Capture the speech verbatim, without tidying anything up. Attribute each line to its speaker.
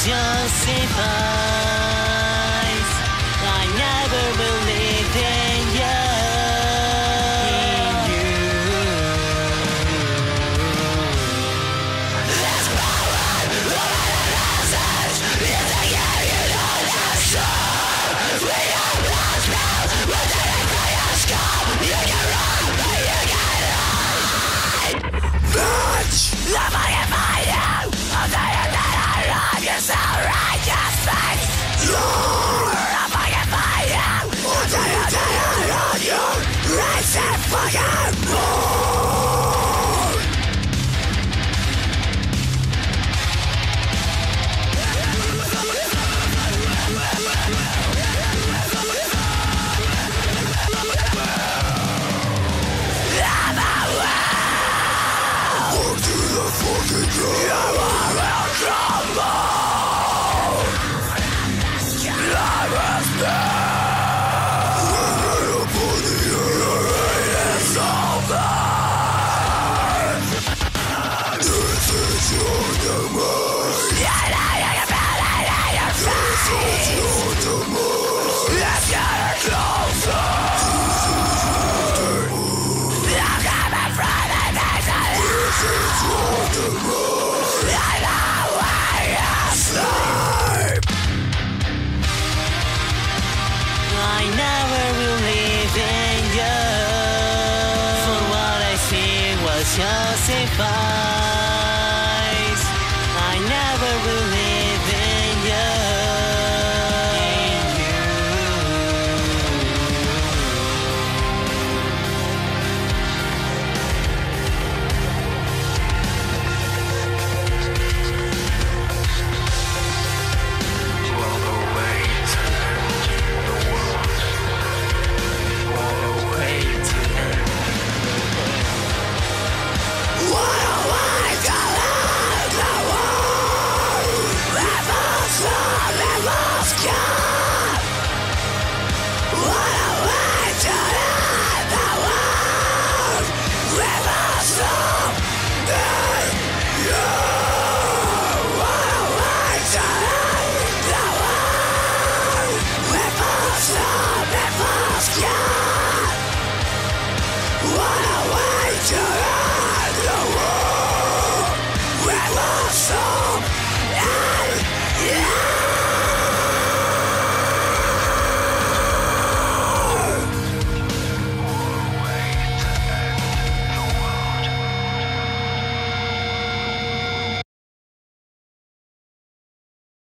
Speaker 1: justifies. I never believed in you. In you. This moment, what a message. It's a game you don't understand. We are lost now, but then I play a scum. You can run, but you can't hide. Bitch! Love I can find you. I'll tell you that I love you so righteous face. Love I can find you. I'll tell you that I love you. Raise and fucking more. Walk to the fucking ground. Love will crumble. Love is dead. When you're upon the earth, your reign is over. This is your demise. This is your demise. Let's get it closer. I'm coming from the desert. This is your demise. I know where you sleep. I never believed in you. For what I see was justified.